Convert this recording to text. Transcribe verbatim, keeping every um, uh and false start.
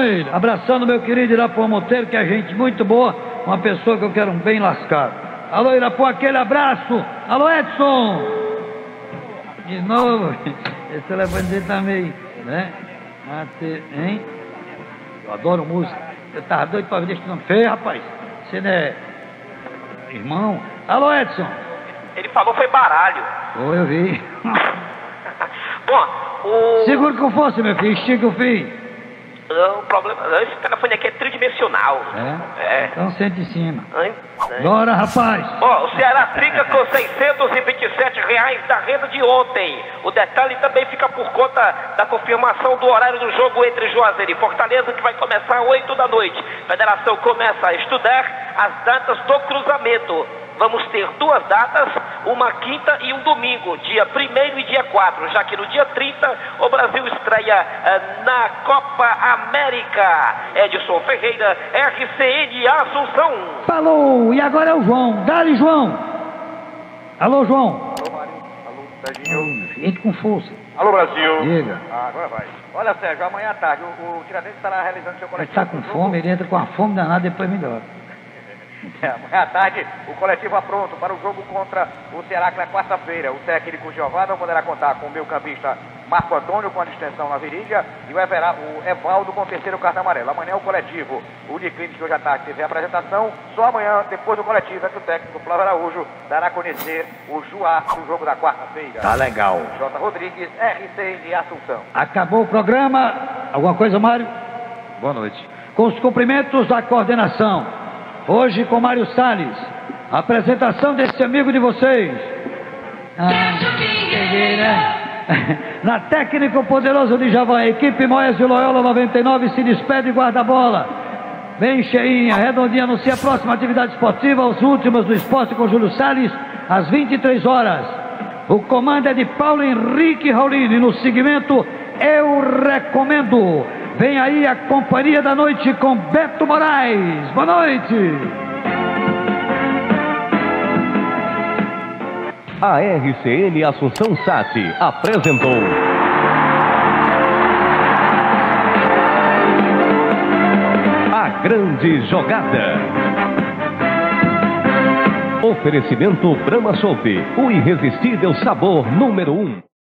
ele, abraçando meu querido Irapuã Monteiro, que é gente muito boa, uma pessoa que eu quero um bem lascado. Alô, Irapuã, aquele abraço. Alô, Edson. De novo, esse telefone dele tá meio, né? Mate, hein? Eu adoro música. Eu tava doido pra ver esse nome feio, rapaz. Você não é irmão? Alô, Edson. Ele falou foi baralho. Ô, eu vi. Bom, o... Segura com força, meu filho. Estica o fio. Não, o problema... Esse telefone aqui é tridimensional. É? É. Então sente em cima. Hein? Bora, rapaz. Ó, o Ceará fica com seiscentos e vinte e sete reais da renda de ontem. O detalhe também fica por conta da confirmação do horário do jogo entre Juazeiro e Fortaleza, que vai começar às oito da noite. A federação começa a estudar as datas do cruzamento. Vamos ter duas datas, uma quinta e um domingo, dia primeiro e dia quatro, já que no dia trinta o Brasil estreia uh, na Copa América. Edson Ferreira, R C N Assunção. Falou, e agora é o João. Dá-lhe, João. Alô, João. Alô, Mário. Alô, Serginho. Entre com força. Alô, Brasil. Diga. Ah, agora vai. Olha, Sérgio, amanhã à tarde o, o Tiradentes estará realizando seu Ele coletivo. está com fome, ele entra com a fome danada, depois melhora. É, amanhã à tarde, o coletivo apronto para o jogo contra o Ceará, que na quarta-feira. O técnico Giová não poderá contar com o meio campista Marco Antônio com a distensão na virilha e o, Everá, o Evaldo com o terceiro cartão amarelo. Amanhã o coletivo, o Uniclinic hoje à tarde teve a apresentação. Só amanhã, depois do coletivo, é que o técnico Flávio Araújo dará a conhecer o Juá no jogo da quarta-feira. Tá legal. J. Rodrigues, R C N Assunção. Acabou o programa. Alguma coisa, Mário? Boa noite. Com os cumprimentos da coordenação. Hoje com Mário Salles, a apresentação desse amigo de vocês. Ah, cheguei, né? Na técnica o poderoso de Javan, a equipe Moés de Loyola noventa e nove se despede e guarda a bola. Bem cheinha, redondinha, anuncia a próxima atividade esportiva, os últimos do esporte com Júlio Salles, às vinte e três horas. O comando é de Paulo Henrique Raulini, no segmento Eu Recomendo. Vem aí a Companhia da Noite com Beto Moraes. Boa noite. A R C N Assunção Sat apresentou A Grande Jogada. Oferecimento Brahma Chopp, o irresistível sabor número um.